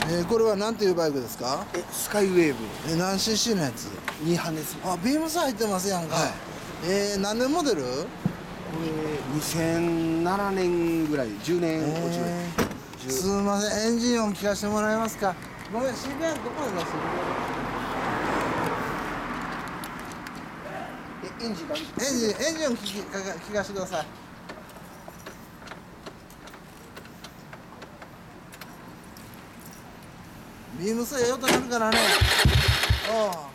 これは何ていうバイクですか？ スカイウェーブ。 何 cc のやつ？ 2班です。 あ、ビームス入ってますやんか。 はい。 何年モデル？ これ2007年ぐらい、10年落ちぐらい。 すみません、エンジン音聞かせてもらえますか？ごめん、渋谷どこで出してエンジンが。 エンジン音聞かせてください。ビームスええ音なるからね。ああ。